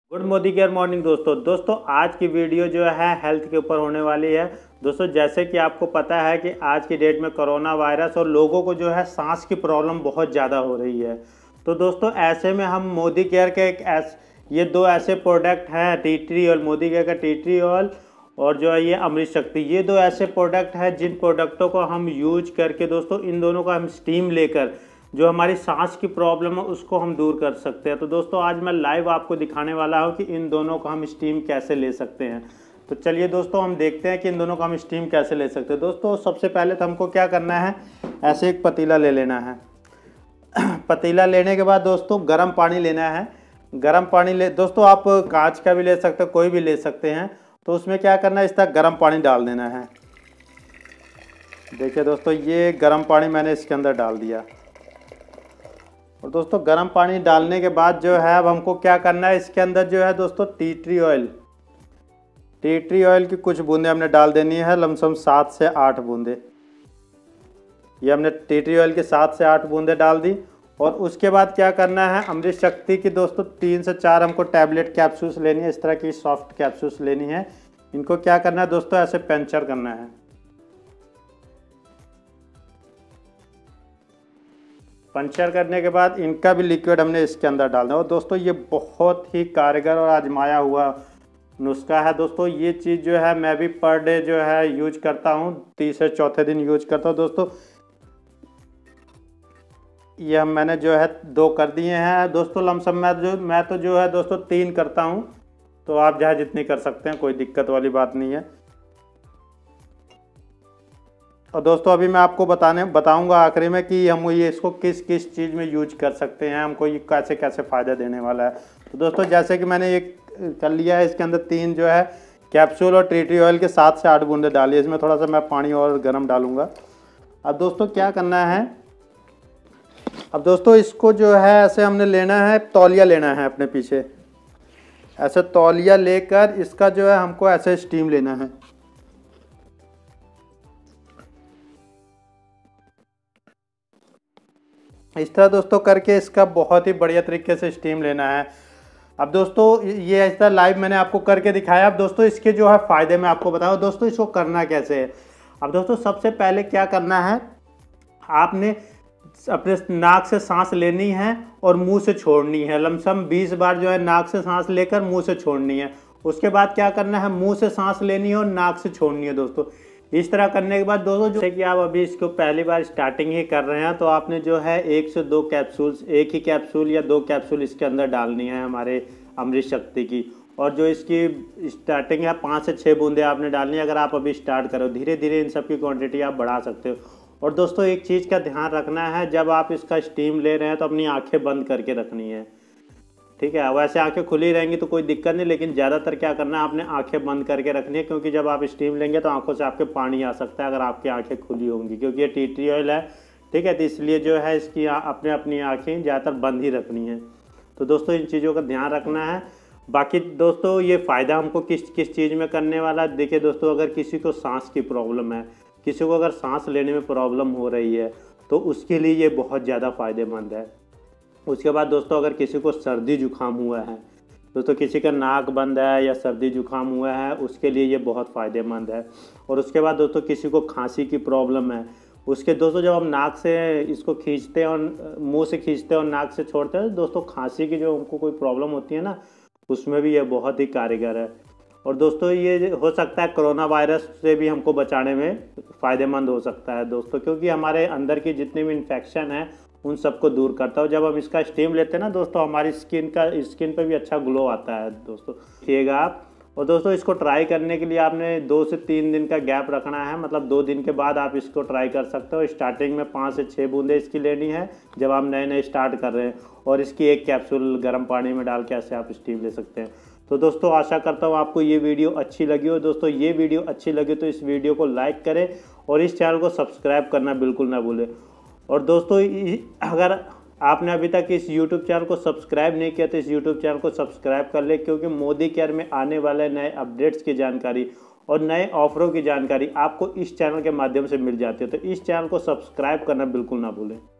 Good Modi care morning दोस्तों आज की वीडियो जो है हेल्थ के ऊपर होने वाली है। दोस्तों जैसे कि आपको पता है कि आज की डेट में कोरोना वायरस और लोगों को जो है सांस की प्रॉब्लम बहुत ज़्यादा हो रही है। तो दोस्तों ऐसे में हम मोदी केयर के ये दो ऐसे प्रोडक्ट हैं, tea tree oil, Modi care का टी ट्री ऑयल और जो है ये अमृत शक्ति, ये दो ऐसे प्रोडक्ट हैं जिन प्रोडक्टों को हम यूज करके दोस्तों इन दोनों का हम स्टीम लेकर जो हमारी सांस की प्रॉब्लम है उसको हम दूर कर सकते हैं। तो दोस्तों आज मैं लाइव आपको दिखाने वाला हूं कि इन दोनों को हम स्टीम कैसे ले सकते हैं। तो चलिए दोस्तों हम देखते हैं कि इन दोनों को हम स्टीम कैसे ले सकते हैं। दोस्तों सबसे पहले तो हमको क्या करना है, ऐसे एक पतीला ले लेना है। पतीला लेने के बाद दोस्तों गर्म पानी लेना है। गर्म पानी ले दोस्तों, आप कांच का भी ले सकते हो, कोई भी ले सकते हैं। तो उसमें क्या करना है, इस तरह गर्म पानी डाल देना है। देखिए दोस्तों ये गर्म पानी मैंने इसके अंदर डाल दिया। और दोस्तों गर्म पानी डालने के बाद जो है अब हमको क्या करना है, इसके अंदर जो है दोस्तों टी ट्री ऑयल की कुछ बूंदे हमने डाल देनी है, लमसम 7 से 8 बूंदे। ये हमने टी ट्री ऑयल की 7 से 8 बूंदे डाल दी। और उसके बाद क्या करना है, अमृत शक्ति की दोस्तों 3 से 4 हमको टैबलेट कैप्सूल्स लेनी है, इस तरह की सॉफ्ट कैप्सूल्स लेनी है। इनको क्या करना है दोस्तों, ऐसे पंचर करना है। पंचर करने के बाद इनका भी लिक्विड हमने इसके अंदर डालना है। और दोस्तों ये बहुत ही कारगर और आजमाया हुआ नुस्खा है। दोस्तों ये चीज़ जो है मैं भी पर डे जो है यूज करता हूँ, तीसरे चौथे दिन यूज करता हूँ। दोस्तों ये मैंने जो है 2 कर दिए हैं दोस्तों, लमसम मैं तो जो है दोस्तों 3 करता हूँ। तो आप चाहे जितनी कर सकते हैं, कोई दिक्कत वाली बात नहीं है। और दोस्तों अभी मैं आपको बताऊंगा आखिरी में कि हम ये इसको किस किस चीज़ में यूज कर सकते हैं, हमको ये कैसे कैसे फ़ायदा देने वाला है। तो दोस्तों जैसे कि मैंने ये कर लिया है, इसके अंदर 3 जो है कैप्सूल और टी ट्री ऑयल के 7 से 8 बूंदे डालिए। इसमें थोड़ा सा मैं पानी और गर्म डालूंगा। अब दोस्तों क्या करना है, अब दोस्तों इसको जो है ऐसे हमने लेना है, तौलिया लेना है अपने पीछे, ऐसे तौलिया लेकर इसका जो है हमको ऐसे स्टीम लेना है। इस तरह दोस्तों करके इसका बहुत ही बढ़िया तरीके से स्टीम लेना है। अब दोस्तों ये ऐसा लाइव मैंने आपको करके दिखाया। अब दोस्तों इसके जो है फ़ायदे मैं आपको बताऊँ दोस्तों इसको करना कैसे है। अब दोस्तों सबसे पहले क्या करना है, आपने अपने नाक से सांस लेनी है और मुंह से छोड़नी है। लमसम 20 बार जो है नाक से सांस लेकर मुंह से छोड़नी है। उसके बाद क्या करना है, मुंह से सांस लेनी है और नाक से छोड़नी है। दोस्तों इस तरह करने के बाद दोस्तों जैसे कि आप अभी इसको पहली बार स्टार्टिंग ही कर रहे हैं, तो आपने जो है 1 से 2 कैप्सूल्स, एक ही कैप्सूल या 2 कैप्सूल इसके अंदर डालनी है हमारे अमृत शक्ति की। और जो इसकी स्टार्टिंग है 5 से 6 बूंदे आपने डालनी है। अगर आप अभी स्टार्ट करो, धीरे धीरे इन सब की क्वान्टिटी आप बढ़ा सकते हो। और दोस्तों एक चीज़ का ध्यान रखना है, जब आप इसका स्टीम ले रहे हैं तो अपनी आँखें बंद करके रखनी है, ठीक है। वैसे आंखें खुली रहेंगी तो कोई दिक्कत नहीं, लेकिन ज़्यादातर क्या करना है, आपने आंखें बंद करके रखनी है, क्योंकि जब आप स्टीम लेंगे तो आंखों से आपके पानी आ सकता है अगर आपकी आंखें खुली होंगी, क्योंकि ये टी ट्री ऑयल है, ठीक है। तो इसलिए जो है इसकी अपने अपनी आंखें ज़्यादातर बंद ही रखनी है। तो दोस्तों इन चीज़ों का ध्यान रखना है। बाकी दोस्तों ये फ़ायदा हमको किस किस चीज़ में करने वाला है, देखिए दोस्तों अगर किसी को सांस की प्रॉब्लम है, किसी को अगर सांस लेने में प्रॉब्लम हो रही है तो उसके लिए ये बहुत ज़्यादा फ़ायदेमंद है। उसके बाद दोस्तों अगर किसी को सर्दी जुकाम हुआ है, दोस्तों किसी का नाक बंद है या सर्दी जुकाम हुआ है, उसके लिए ये बहुत फ़ायदेमंद है। और उसके बाद दोस्तों किसी को खांसी की प्रॉब्लम है, उसके दोस्तों जब हम नाक से इसको खींचते हैं और मुंह से खींचते हैं और नाक से छोड़ते हैं, दोस्तों खांसी की जो उनको कोई प्रॉब्लम होती है ना, उसमें भी ये बहुत ही कारगर है। और दोस्तों ये हो सकता है कोरोना वायरस से भी हमको बचाने में फ़ायदेमंद हो सकता है दोस्तों, क्योंकि हमारे अंदर की जितनी भी इन्फेक्शन है उन सबको दूर करता है। जब हम इसका स्टीम लेते हैं ना दोस्तों, हमारी स्किन पे भी अच्छा ग्लो आता है दोस्तों, देखिएगा आप। और दोस्तों इसको ट्राई करने के लिए आपने 2 से 3 दिन का गैप रखना है, मतलब 2 दिन के बाद आप इसको ट्राई कर सकते हो। स्टार्टिंग में 5 से 6 बूंदे इसकी लेनी है जब आप नए नए स्टार्ट कर रहे हैं, और इसकी 1 कैप्सूल गर्म पानी में डाल के ऐसे आप स्टीम ले सकते हैं। तो दोस्तों आशा करता हूँ आपको ये वीडियो अच्छी लगी हो। दोस्तों ये वीडियो अच्छी लगी तो इस वीडियो को लाइक करें और इस चैनल को सब्सक्राइब करना बिल्कुल ना भूलें। और दोस्तों अगर आपने अभी तक इस YouTube चैनल को सब्सक्राइब नहीं किया तो इस YouTube चैनल को सब्सक्राइब कर ले, क्योंकि मोदी केयर में आने वाले नए अपडेट्स की जानकारी और नए ऑफरों की जानकारी आपको इस चैनल के माध्यम से मिल जाती है। तो इस चैनल को सब्सक्राइब करना बिल्कुल ना भूलें।